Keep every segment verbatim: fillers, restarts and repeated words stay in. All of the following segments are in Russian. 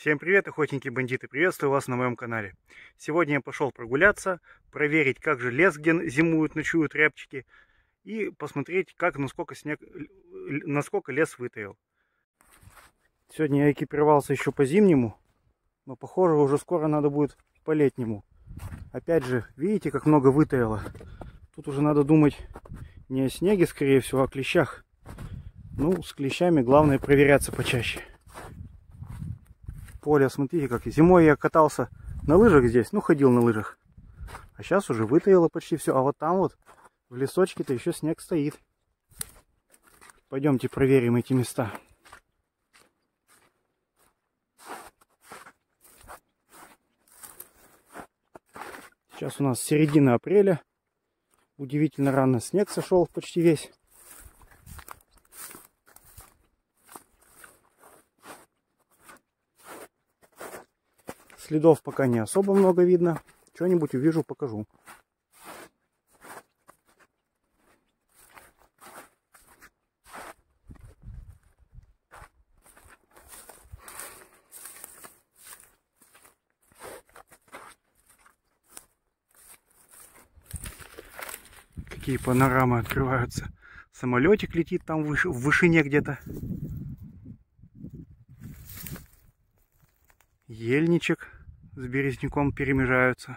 Всем привет, охотники и бандиты, приветствую вас на моем канале. Сегодня я пошел прогуляться, проверить, как же лес, где зимуют, ночуют рябчики, и посмотреть, как, насколько, снег, насколько лес вытаял. Сегодня я экипировался еще по-зимнему, но похоже уже скоро надо будет по-летнему. Опять же, видите, как много вытаяло? Тут уже надо думать не о снеге, скорее всего, а о клещах. Ну, с клещами главное проверяться почаще. Поле, смотрите, как зимой я катался на лыжах здесь, ну, ходил на лыжах. А сейчас уже вытаяло почти все. А вот там вот, в лесочке-то еще снег стоит. Пойдемте проверим эти места. Сейчас у нас середина апреля. Удивительно рано снег сошел почти весь. Следов пока не особо много видно. Что-нибудь увижу, покажу. Какие панорамы открываются. Самолетик летит там выше, в вышине где-то. Ельничек с березняком перемежаются.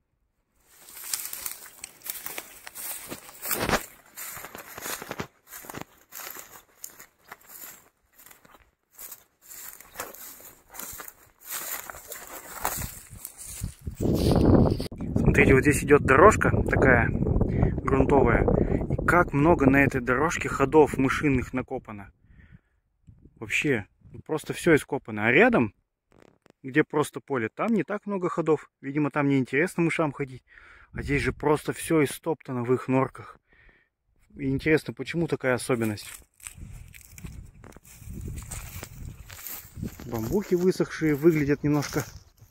Смотрите, вот здесь идет дорожка такая грунтовая. И как много на этой дорожке ходов мышиных накопано. Вообще, просто все ископано. А рядом, где просто поле, там не так много ходов. Видимо, там неинтересно мышам ходить. А здесь же просто все истоптано в их норках. И интересно, почему такая особенность? Бамбуки высохшие выглядят немножко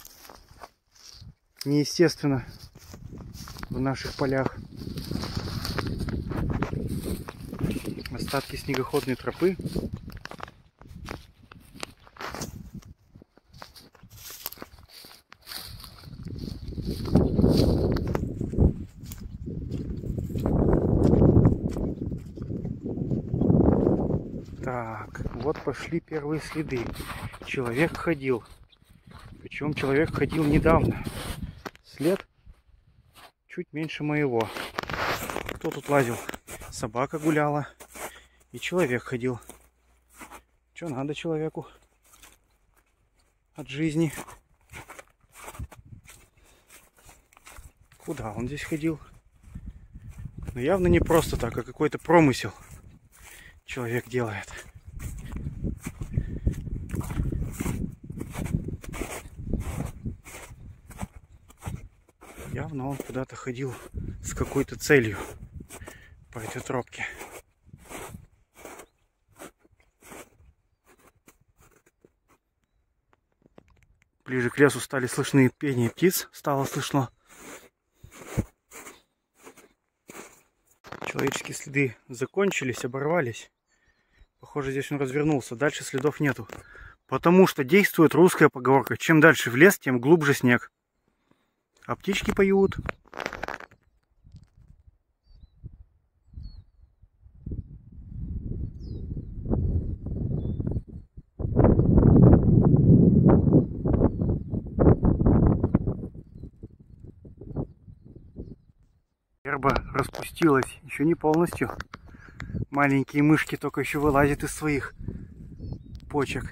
неестественно в наших полях. Остатки снегоходной тропы. Так, вот пошли первые следы. Человек ходил. Причем человек ходил недавно. След чуть меньше моего. Кто тут лазил? Собака гуляла. И человек ходил. Что надо человеку от жизни? Куда он здесь ходил? Но явно не просто так, а какой-то промысел человек делает. Явно он куда-то ходил с какой-то целью по этой тропке. Ближе к лесу стали слышны пение птиц, стало слышно. Человеческие следы закончились, оборвались. Похоже, здесь он развернулся. Дальше следов нету. Потому что действует русская поговорка: чем дальше в лес, тем глубже снег. А птички поют. Верба распустилась, еще не полностью. Маленькие мышки только еще вылазят из своих почек.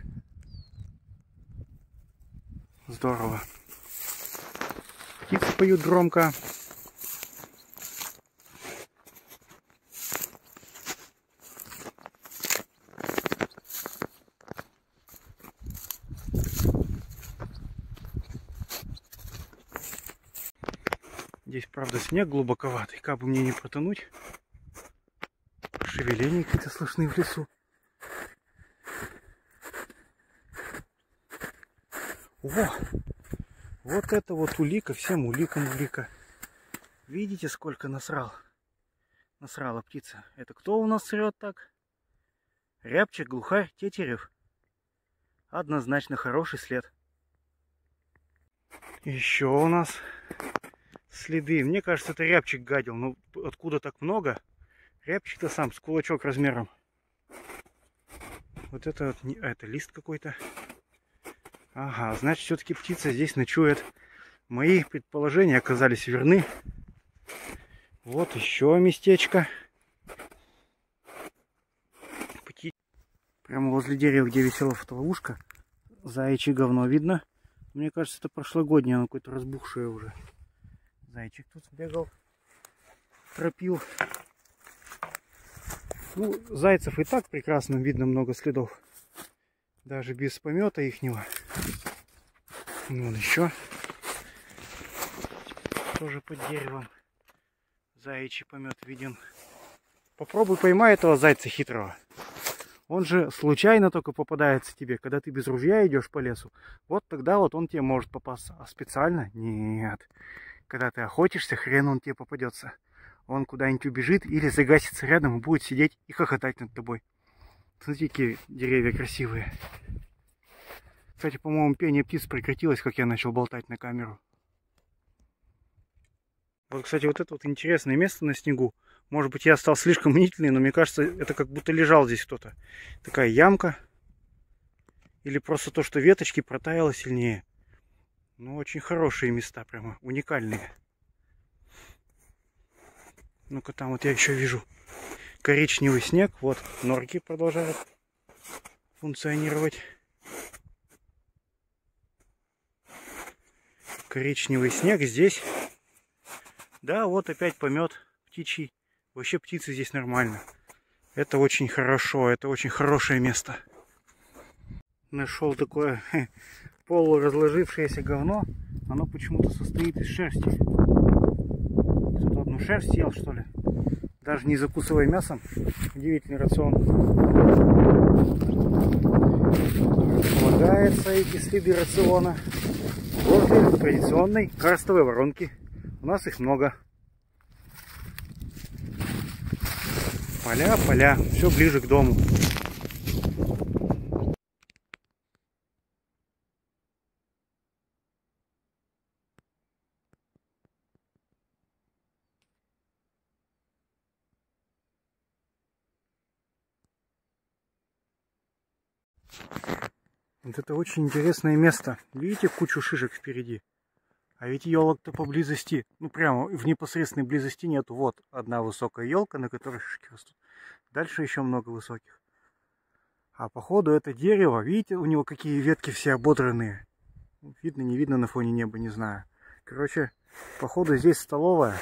Здорово. Птицы поют громко. Здесь, правда, снег глубоковатый, как бы мне не протонуть. Шевеления какие-то слышны в лесу. О! Вот это вот улика, всем уликам улика. Видите, сколько насрал? Насрала птица. Это кто у нас срет так? Рябчик, глухарь, тетерев. Однозначно хороший след. Еще у нас следы. Мне кажется, это рябчик гадил. Но откуда так много? Рябчик-то сам с кулачок размером. Вот это вот, не, это лист какой-то. Ага, значит, все-таки птица здесь ночует. Мои предположения оказались верны. Вот еще местечко. Пти... Прямо возле дерева, где висела фотоловушка, заячье говно видно. Мне кажется, это прошлогоднее, оно какое-то разбухшее уже. Зайчик тут бегал, тропил. Ну, зайцев и так прекрасно видно, много следов. Даже без помета ихнего. Вон еще. Тоже под деревом. Заячий помет виден. Попробуй поймай этого зайца хитрого. Он же случайно только попадается тебе, когда ты без ружья идешь по лесу. Вот тогда вот он тебе может попасться. А специально? Нет. Когда ты охотишься, хрен он тебе попадется. Он куда-нибудь убежит или загасится рядом и будет сидеть и хохотать над тобой. Смотрите, какие деревья красивые. Кстати, по-моему, пение птиц прекратилось, как я начал болтать на камеру. Вот, кстати, вот это вот интересное место на снегу. Может быть, я стал слишком мнительный, но мне кажется, это как будто лежал здесь кто-то. Такая ямка. Или просто то, что веточки протаяло сильнее. Ну, очень хорошие места, прямо уникальные. Ну-ка, там вот я еще вижу коричневый снег. Вот, норки продолжают функционировать. Коричневый снег здесь. Да, вот опять помет птичий. Вообще птицы здесь нормально. Это очень хорошо, это очень хорошее место. Нашел такое полуразложившееся говно. Оно почему-то состоит из шерсти. Кто-то одну шерсть съел, что ли? Даже не закусывая мясом. Удивительный рацион. Полагается эти следы рациона возле традиционной карстовой воронки. У нас их много. Поля, поля, все ближе к дому. Вот это очень интересное место. Видите кучу шишек впереди? А ведь елок-то поблизости, ну прямо в непосредственной близости нету. Вот одна высокая елка, на которой шишки растут. Дальше еще много высоких. А походу это дерево, видите, у него какие ветки все ободранные. Видно, не видно на фоне неба, не знаю. Короче, походу здесь столовая.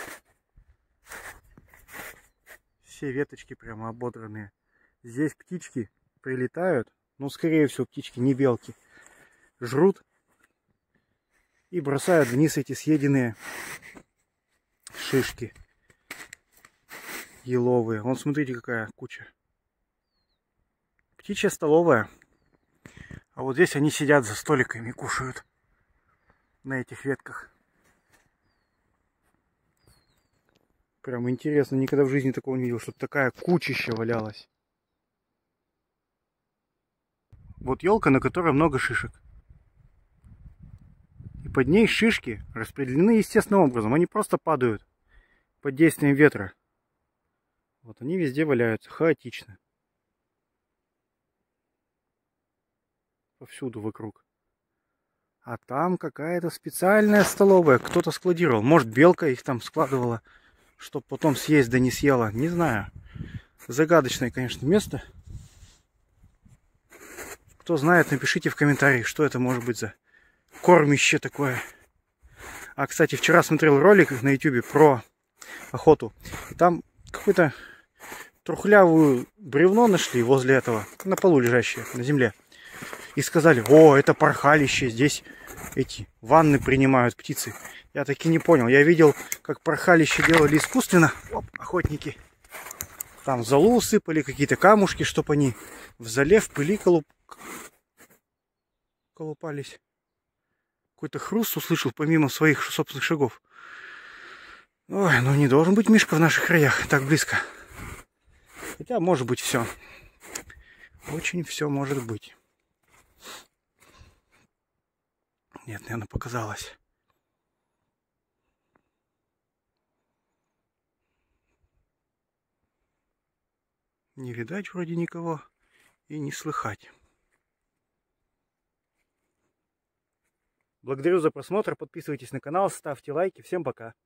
Все веточки прямо ободранные. Здесь птички прилетают. Ну, скорее всего, птички, не белки. Жрут. И бросают вниз эти съеденные шишки еловые. Вон, смотрите, какая куча. Птичья столовая. А вот здесь они сидят за столиками и кушают на этих ветках. Прям интересно, никогда в жизни такого не видел, чтобы такая кучища валялась. Вот елка, на которой много шишек. И под ней шишки распределены естественным образом. Они просто падают под действием ветра. Вот они везде валяются, хаотично. Повсюду вокруг. А там какая-то специальная столовая. Кто-то складировал. Может, белка их там складывала, чтобы потом съесть, да не съела. Не знаю. Загадочное, конечно, место. Кто знает, напишите в комментариях, что это может быть за кормище такое. А, кстати, вчера смотрел ролик на ютубе про охоту. Там какое-то трухлявую бревно нашли возле этого, на полу лежащее, на земле. И сказали: о, это порхалище, здесь эти ванны принимают птицы. Я таки не понял. Я видел, как порхалище делали искусственно. Оп, охотники. Там золу усыпали, какие-то камушки, чтобы они в зале, в пыли колуп... колупались. Какой-то хруст услышал помимо своих собственных шагов. Ой, ну не должен быть мишка в наших краях так близко. Хотя может быть все. Очень все может быть. Нет, наверное, показалось. Не видать вроде никого и не слыхать. Благодарю за просмотр, подписывайтесь на канал, ставьте лайки. Всем пока.